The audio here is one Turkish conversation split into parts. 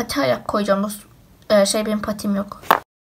pati ayak koyacağım. Benim patim yok.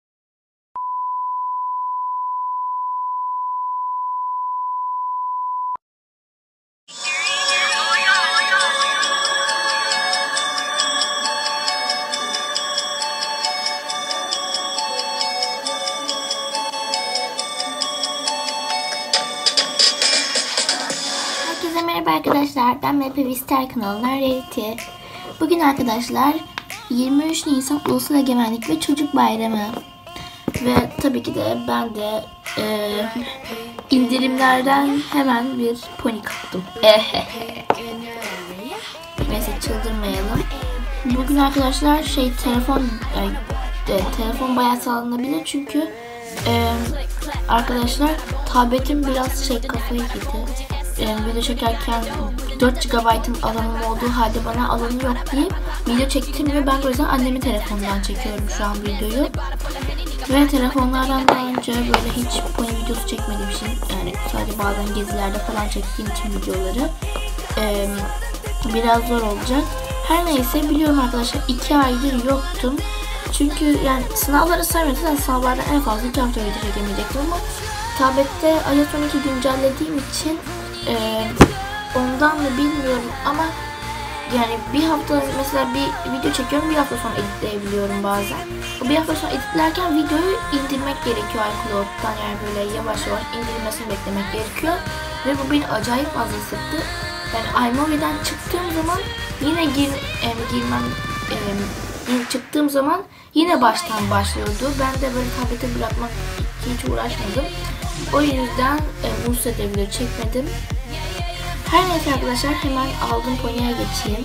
Herkese merhaba arkadaşlar. Ben MP Vister kanalından Rarity. Bugün arkadaşlar 23 Nisan Ulusal Egemenlik ve Çocuk Bayramı. Ve tabii ki de ben de indirimlerden hemen bir pony kaptım. Neyse çıldırmayalım. Bugün arkadaşlar telefon bayağı sağlanabilir çünkü arkadaşlar tabletim biraz kafayı yedi. Video çekerken 4 GB'ın alanım olduğu halde bana alanı yok diye video çektirmiyor. Ben o yüzden annemin telefonundan çekiyorum şu an videoyu. Ve telefonlardan daha önce böyle hiç pony videosu çekmediğim için, yani sadece bazen gezilerde falan çektiğim için videoları biraz zor olacak. Her neyse biliyorum arkadaşlar 2 aydır yoktum. Çünkü yani sınavları saymadan sınavlardan en fazla 2 hafta video çekemeyecektim ama tablette iOS 12 güncellediğim için ondan da bilmiyorum ama yani bir hafta mesela bir video çekiyorum, bir hafta sonra editleyebiliyorum bazen. O bir hafta sonra editlerken videoyu indirmek gerekiyor iCloud'dan, yani böyle yavaş yavaş indirilmesini beklemek gerekiyor ve bu beni acayip fazla sıktı. Yani iMovie'den çıktığım zaman yine çıktığım zaman yine baştan başlıyordu. Ben de böyle tablete bırakmak hiç uğraşmadım. O yüzden bu sırada video çekmedim. Her neyse arkadaşlar hemen aldığım pony'e geçeyim.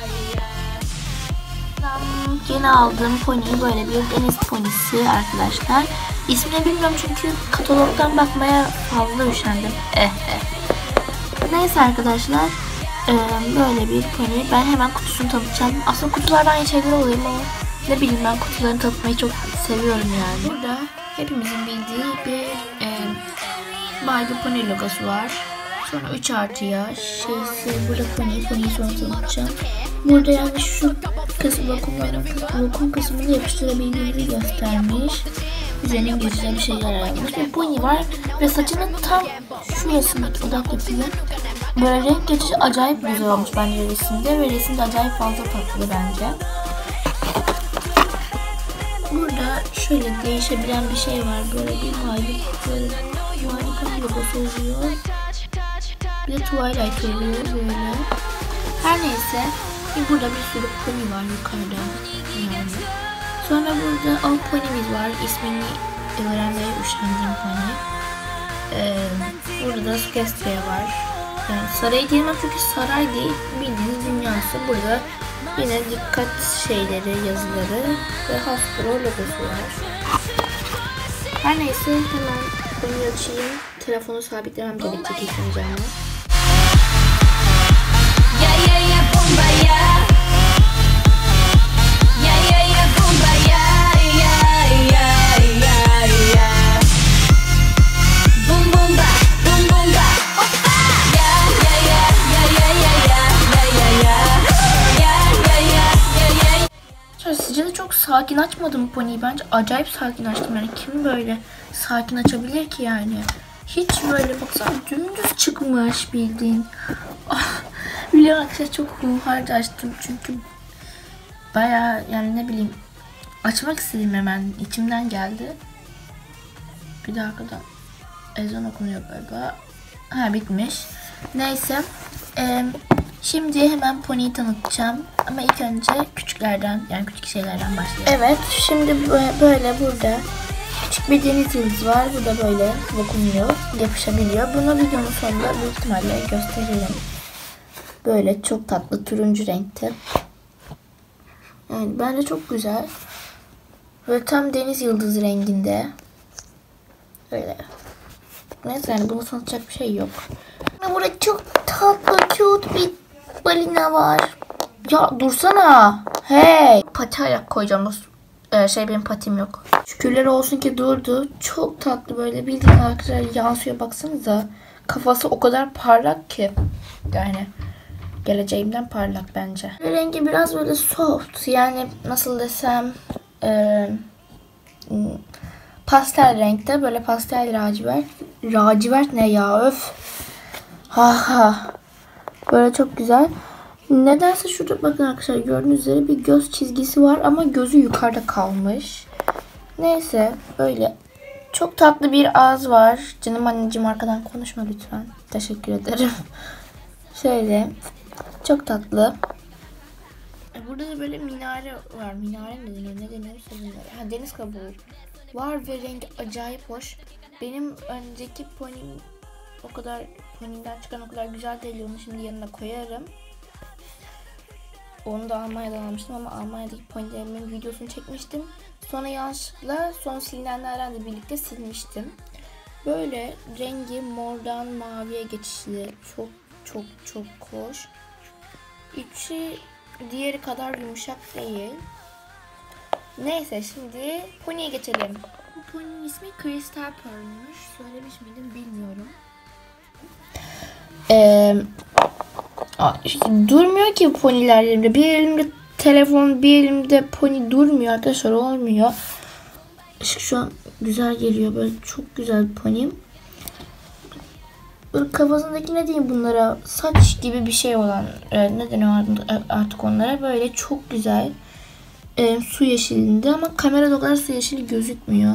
Yeni aldığım pony böyle bir deniz ponisi arkadaşlar. İsmini bilmiyorum çünkü katalogdan bakmaya fazla üşendim. Neyse arkadaşlar böyle bir pony. Ben hemen kutusunu tanıtacağım. Aslında kutulardan iyi şeyler oluyor ama ne bileyim, ben kutularını tanıtmayı çok seviyorum yani. Burada hepimizin bildiği bir Barbie pony logosu var. Sonra 3 artıya burada pony'yi sonra tanıtacağım. Burada yani şu kısım vakum kısmını yapıştırabildiğini göstermiş. Üzerine İngilizce bir şeyler yapmış. Bir pony var ve saçının tam şurasındaki odak yapıyor. Böyle renk geçişi acayip güzel olmuş bence resimde ve resimde acayip fazla tatlı bence. Burada şöyle değişebilen bir şey var. Böyle bir harika logosu oluyor. Bir de Twilight oluyor böyle. Her neyse. Burada bir sürü pony var yukarıda. Yani. Sonra burada alt pony'miz var. İsmini öğrenmeye üşendiğim pony. Burada Sukestria var. Yani saray diyemem çünkü saray değil. Bildiğiniz dünyası. Burada yine dikkat şeyleri, yazıları ve Hasbro logosu var. Her neyse hemen pony'yi açayım. Telefonu sabitlemem gerekecek ilk önce ama. Sizce de çok sakin açmadım pony'yi, bence acayip sakin açtım, yani kim böyle sakin açabilir ki yani. Hiç böyle baksana dümdüz çıkmış bildiğin. Biliyorum arkadaşlar çok hunharca açtım çünkü bayağı yani ne bileyim açmak istedim, hemen içimden geldi. Bir de arkadan ezan okunuyor galiba. Ha bitmiş. Neyse. Şimdi hemen pony'yi tanıtacağım ama ilk önce küçüklerden, yani küçük şeylerden başlayalım. Evet, şimdi böyle burada küçük bir deniz yıldızı var. Burada böyle dokunuyor, yapışabiliyor. Bunu videonun sonunda büyük ihtimalle gösteririm. Böyle çok tatlı turuncu renkte. Yani bence çok güzel. Böyle tam deniz yıldızı renginde. Böyle. Neyse yani bunu tanıtacak bir şey yok. Burada çok tatlı, cute bir balina var. Ya dursana. Hey. Pati ayak koyacağım. Benim patim yok. Şükürler olsun ki durdu. Çok tatlı böyle bildiğin arkadaşlar yansıyor, baksanıza. Kafası o kadar parlak ki. Yani Geleceğimden parlak bence. Rengi biraz böyle soft. Yani nasıl desem pastel renkte. Böyle pastel lacivert. Lacivert ne ya, öf. Ha ha. Böyle çok güzel. Nedense şurada bakın arkadaşlar, gördüğünüz üzere bir göz çizgisi var ama gözü yukarıda kalmış. Neyse, böyle çok tatlı bir ağız var. Canım anneciğim, arkadan konuşma lütfen. Teşekkür ederim. Şöyle çok tatlı. Burada da böyle minare var. Minare mi deniyor? Ne deniyor? Ha, deniz kabuğu var ve rengi acayip hoş. Benim önceki ponim o kadar, ponimden çıkan o kadar güzel değil. Onu şimdi yanına koyarım. Onu da Almanya'dan almıştım ama Almanya'daki ponilerimin videosunu çekmiştim. Sonra yanlışlıkla son silinenlerden de birlikte silmiştim. Böyle rengi mordan maviye geçişli. Çok çok çok hoş. İçi diğeri kadar yumuşak değil. Neyse, şimdi poniye geçelim. Bu poninin ismi Crystal Pearl'müş. Söylemiş miydim bilmiyorum. Durmuyor ki poniler elimde. Bir elimde telefon, bir elimde poni durmuyor arkadaşlar, olmuyor. Işık şu an güzel geliyor. Böyle çok güzel bir ponim. Böyle kafasındaki ne diyeyim bunlara, saç gibi bir şey olan, ne deniyor artık onlara, böyle çok güzel. Su yeşilinde ama kamerada o kadar su yeşili gözükmüyor.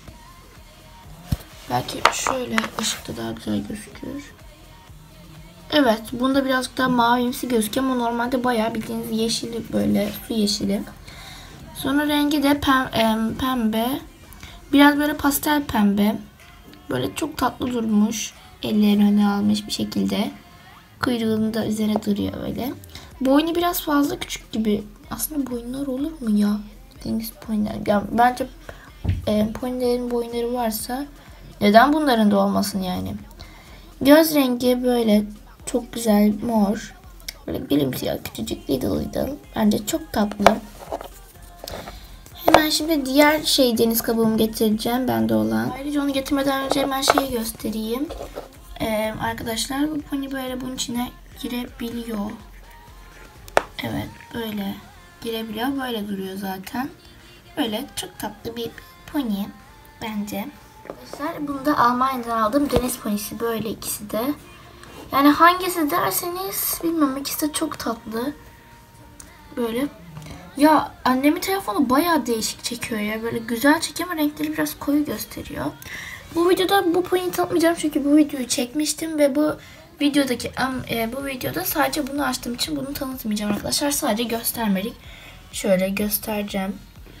Belki şöyle ışıkta daha güzel gözüküyor. Evet, bunda birazcık daha mavimsi gözüküyor ama normalde bayağı bildiğiniz yeşili, böyle su yeşili. Sonra rengi de pembe. Biraz böyle pastel pembe. Böyle çok tatlı durmuş. Ellerini öne almış bir şekilde. Kuyruğunu da üzerine duruyor öyle. Boynu biraz fazla küçük gibi. Aslında boyunlar olur mu ya? Deniz poniler. Yani bence ponilerin boyunları varsa neden bunların da olmasın yani. Göz rengi böyle çok güzel mor. Böyle gülümsüyor küçücük, little. Bence çok tatlı. Hemen şimdi diğer deniz kabuğumu getireceğim bende olan. Ayrıca onu getirmeden önce hemen şeyi göstereyim. Arkadaşlar, bu pony böyle bunun içine girebiliyor. Evet, böyle girebiliyor. Böyle duruyor zaten. Böyle çok tatlı bir pony bence. Arkadaşlar, bunu da Almanya'dan aldığım deniz ponisi, böyle ikisi de. Yani hangisi derseniz bilmem, ikisi de çok tatlı. Böyle. Ya annemin telefonu bayağı değişik çekiyor ya. Böyle güzel çekiyor ama renkleri biraz koyu gösteriyor. Bu videoda bu pony'i tanıtmayacağım çünkü bu videoyu çekmiştim ve bu videoda sadece bunu açtığım için bunu tanıtmayacağım arkadaşlar. Sadece göstermelik. Şöyle göstereceğim.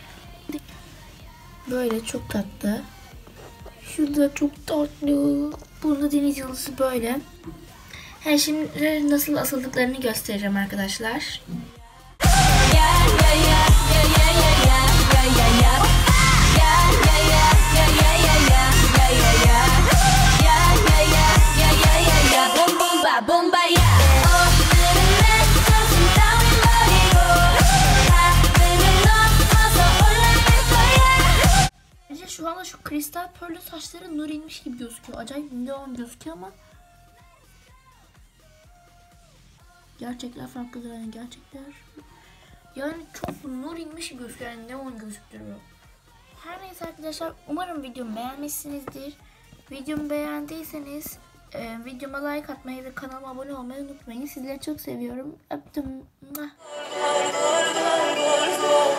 Böyle çok tatlı. Şurada çok tatlı. Bunda deniz yıldızı böyle. Şimdi nasıl asıldıklarını göstereceğim arkadaşlar. Şu anda şu kristal pörlü saçları nur inmiş gibi gözüküyor. Acayip neon gözüküyor ama gerçekler farklıdır yani, gerçekler. Yani çok nur inmiş gibi gözüküyor. Yani neon gözüktürüyor. Her neyse arkadaşlar, umarım videomu beğenmişsinizdir. Videomu beğendiyseniz videoma like atmayı ve kanalıma abone olmayı unutmayın. Sizleri çok seviyorum. Öptüm.